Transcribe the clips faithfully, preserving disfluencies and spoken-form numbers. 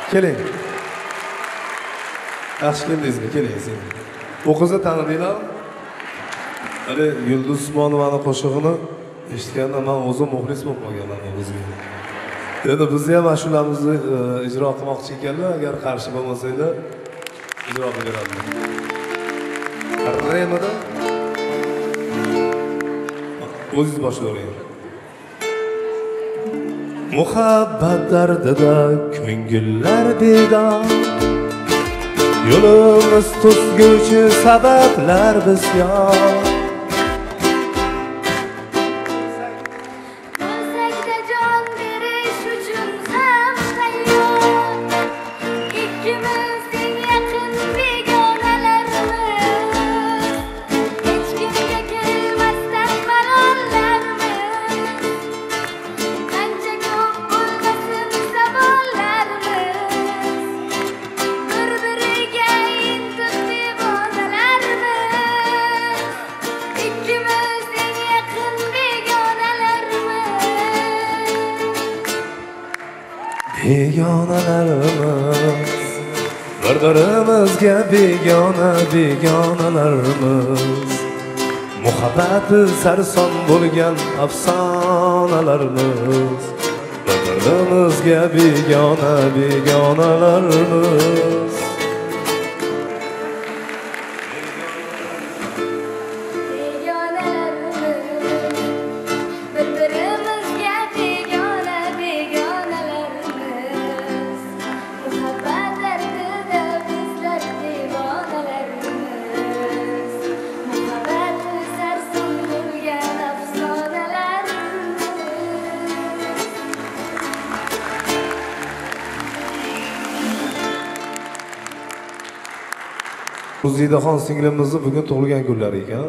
Keling. Yaxshi keldingizmi? Keling siz. Bu qizni tanidinglar? Hali Yulduz Usmonovani qo'shig'ini eshitganda men o'zim muxlis bo'lib qolganman bu qizga. Endi biz ham ashulamizni ijro qilmoqchi ekanlar, agar qarshi bo'lmasanglar ijro qilib beramiz. Remada o'zingiz boshlayvering. Muhabbat dardida ko'ngillar bedor, yo'limiz to'sguvchi sabablar bisyor. Begonalarimiz, bir-birimizga begona begonalarimiz, muhabbati sarson bo'lgan afsonalarimiz, bir-birimizga begona begonalarimiz. Zidaxon singlimizni bugun tug'ilgan kunlari ekan.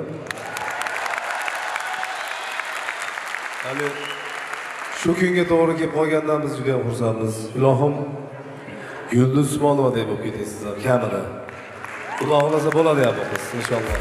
Hali shu kunga to'g'ri kelib qolgandan biz juda ham xursandmiz. Ilohim Yulduz Usmonova deb bo'lib ketasiz kamida. Xudo xolasa bo'ladi ham bu qiz inshaalloh.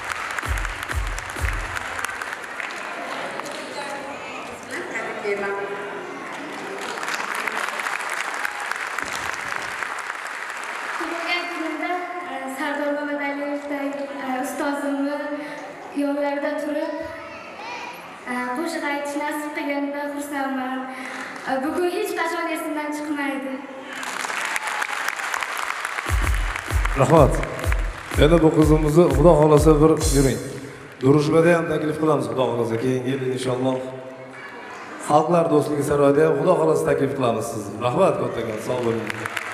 Yollarda turib qo'shiq aytish nasib qilganidan xursandman. Bugun hech qachon esimdan chiqmaydi. Rahmat. Endi bu qizimizni Xudo xolasa bir yuring. Durishmada ham taklif qilamiz Xudo xolasa. Keyingi yil inshaalloh Xalqlar do'stligi saroyida ham Xudo xolasa taklif qilamiz sizni. Rahmat, kattagon, sog' bo'ling.